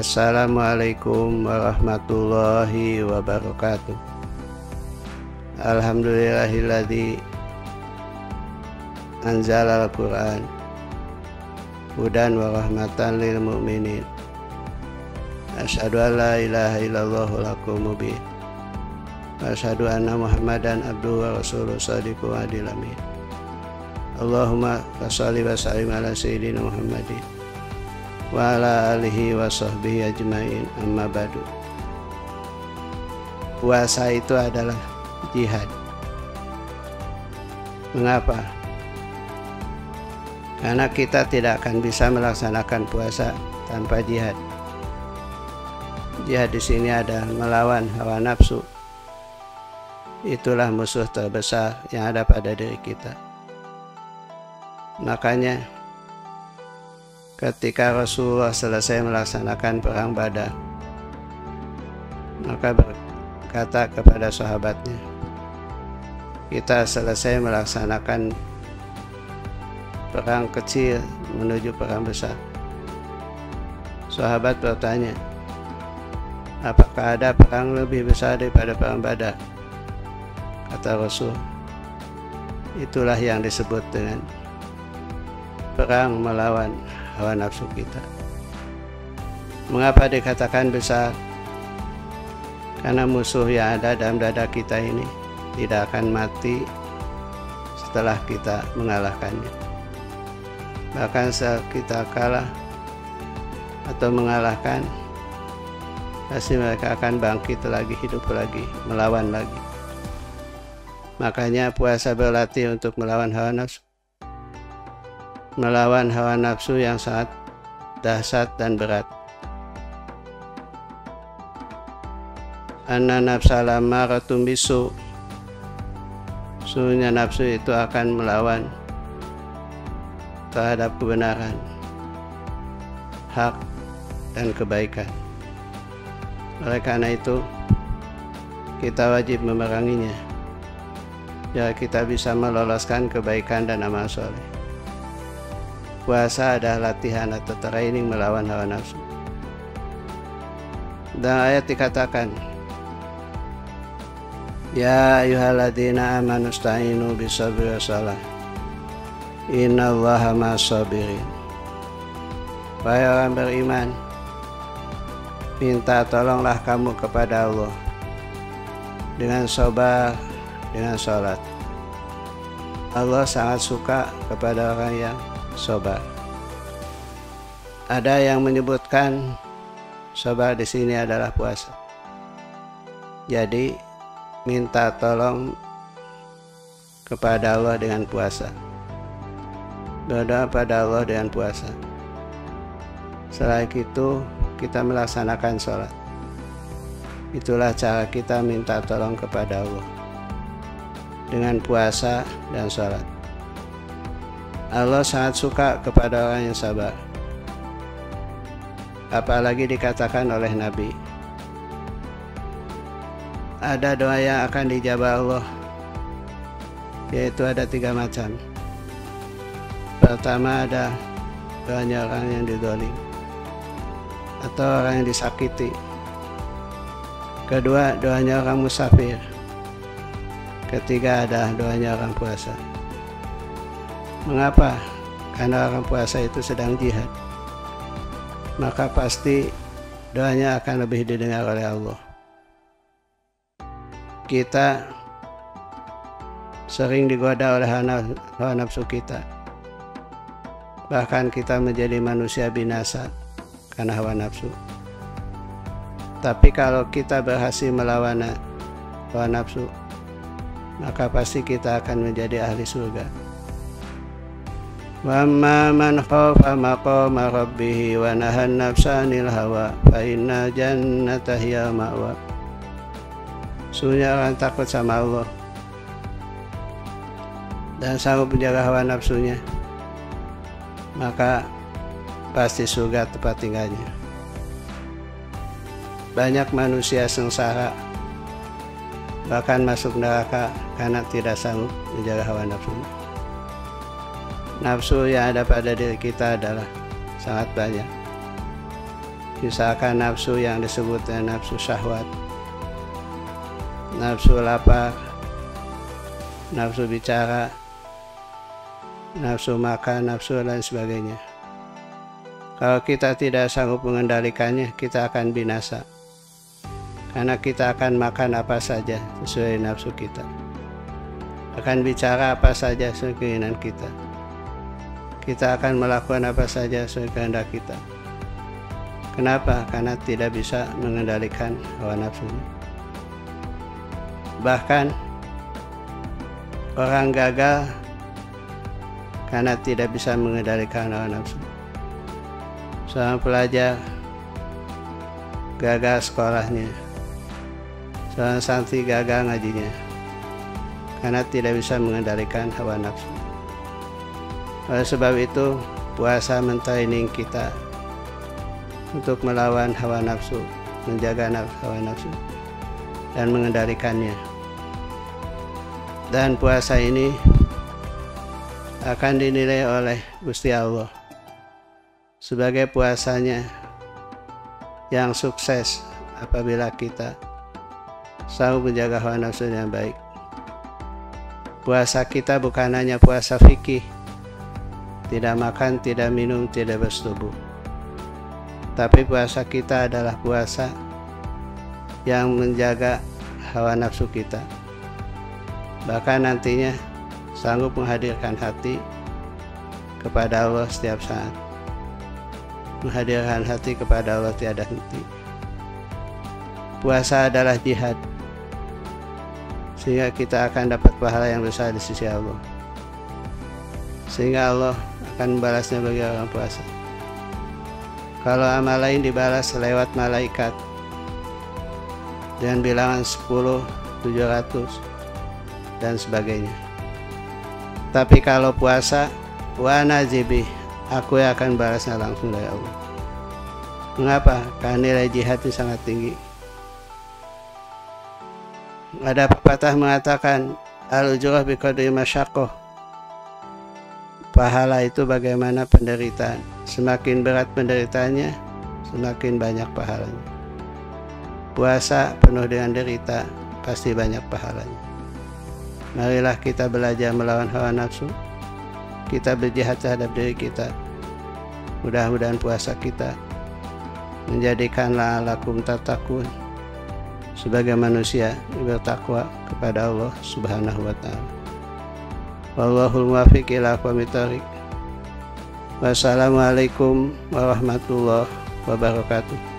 Assalamualaikum warahmatullahi wabarakatuh. Alhamdulillahilladzi anzala al-Qur'an hudan wa rahmatan lil mu'minin. Asyhadu an la ilaha illallah lakum mubin. Wa asyhadu anna Muhammadan abduhu wa rasuluhu shadiqul adil amin. Allahumma shalli wa sallim ala sayyidina Muhammadin wa ala alihi wa sahbihi ajmain, amma ba'du. Puasa itu adalah jihad. Mengapa? Karena kita tidak akan bisa melaksanakan puasa tanpa jihad. Jihad di sini ada melawan hawa nafsu. Itulah musuh terbesar yang ada pada diri kita. Makanya ketika Rasulullah selesai melaksanakan perang Badar, maka berkata kepada sahabatnya, kita selesai melaksanakan perang kecil menuju perang besar. Sahabat bertanya, apakah ada perang lebih besar daripada perang Badar? Kata Rasul, itulah yang disebut dengan perang melawan hawa nafsu kita. Mengapa dikatakan besar? Karena musuh yang ada dalam dada kita ini tidak akan mati setelah kita mengalahkannya. Bahkan saat kita kalah atau mengalahkan, pasti mereka akan bangkit lagi, hidup lagi, melawan lagi. Makanya puasa berlatih untuk melawan hawa nafsu. Melawan hawa nafsu yang sangat dahsyat dan berat. Anna nafsa lammaratun bisu. Sesungguhnya nafsu itu akan melawan terhadap kebenaran, hak, dan kebaikan. Oleh karena itu, kita wajib memeranginya, agar kita bisa meloloskan kebaikan dan amal soleh. Puasa adalah latihan atau training melawan hawa nafsu. Dan ayat dikatakan, ya ayyuhalladzina amanu ista'inu bisabri wassalah, innallaha ma'as-sabirin. Wahai orang beriman, minta tolonglah kamu kepada Allah dengan sabar, dengan sholat. Allah sangat suka kepada orang yang sabar. Ada yang menyebutkan sabar di sini adalah puasa. Jadi minta tolong kepada Allah dengan puasa. Berdoa pada Allah dengan puasa. Setelah itu kita melaksanakan sholat. Itulah cara kita minta tolong kepada Allah, dengan puasa dan sholat. Allah sangat suka kepada orang yang sabar. Apalagi dikatakan oleh Nabi, ada doa yang akan dijabah Allah, yaitu ada 3 macam. Pertama, ada doanya orang yang dizalim atau orang yang disakiti. Kedua, doanya orang musafir. Ketiga, ada doanya orang puasa. Mengapa? Karena orang puasa itu sedang jihad. Maka pasti doanya akan lebih didengar oleh Allah. Kita sering digoda oleh hawa nafsu kita. Bahkan kita menjadi manusia binasa karena hawa nafsu. Tapi kalau kita berhasil melawan hawa nafsu, maka pasti kita akan menjadi ahli surga. Wa amma man khafa maqama rabbih wa nahan nafsa 'anil hawa fa inna jannata hiya ma'wa. Sesungguhnya orang takut sama Allah dan sanggup menjaga hawa nafsunya, maka pasti surga tempat tinggalnya. Banyak manusia sengsara, bahkan masuk neraka karena tidak sanggup menjaga hawa nafsunya. Nafsu yang ada pada diri kita adalah sangat banyak. Misalkan nafsu yang disebut nafsu syahwat, nafsu lapar, nafsu bicara, nafsu makan, nafsu dan sebagainya. Kalau kita tidak sanggup mengendalikannya, kita akan binasa. Karena kita akan makan apa saja sesuai nafsu kita. Akan bicara apa saja sesuai keinginan kita. Kita akan melakukan apa saja sesuai kehendak kita. Kenapa? Karena tidak bisa mengendalikan hawa nafsu. Bahkan orang gagal karena tidak bisa mengendalikan hawa nafsu. Seorang pelajar gagal sekolahnya, seorang santri gagal ngajinya karena tidak bisa mengendalikan hawa nafsu. Oleh sebab itu, puasa mentraining kita untuk melawan hawa nafsu, menjaga hawa nafsu, dan mengendalikannya. Dan puasa ini akan dinilai oleh Gusti Allah sebagai puasanya yang sukses apabila kita sanggup menjaga hawa nafsu yang baik. Puasa kita bukan hanya puasa fikih, tidak makan, tidak minum, tidak bersetubuh. Tapi puasa kita adalah puasa yang menjaga hawa nafsu kita. Bahkan nantinya sanggup menghadirkan hati kepada Allah setiap saat. Menghadirkan hati kepada Allah tiada henti. Puasa adalah jihad, sehingga kita akan dapat pahala yang besar di sisi Allah. Sehingga Allah akan membalasnya bagi orang puasa. Kalau amal lain dibalas lewat malaikat dengan bilangan 10, 700 dan sebagainya. Tapi kalau puasa, wa najibi, aku yang akan balasnya langsung dari Allah. Mengapa? Karena nilai jihad itu sangat tinggi. Ada pepatah mengatakan al-ujrah biqadri masyaqqah. Pahala itu bagaimana penderitaan. Semakin berat penderitaannya, semakin banyak pahalanya. Puasa penuh dengan derita, pasti banyak pahalanya. Marilah kita belajar melawan hawa nafsu. Kita berjihad terhadap diri kita. Mudah-mudahan puasa kita menjadikan la'alakum tattaqun sebagai manusia yang bertakwa kepada Allah Subhanahu wa ta'ala. Wallahul muwaffiq ila aqwamit thoriq. Wassalamualaikum warahmatullahi wabarakatuh.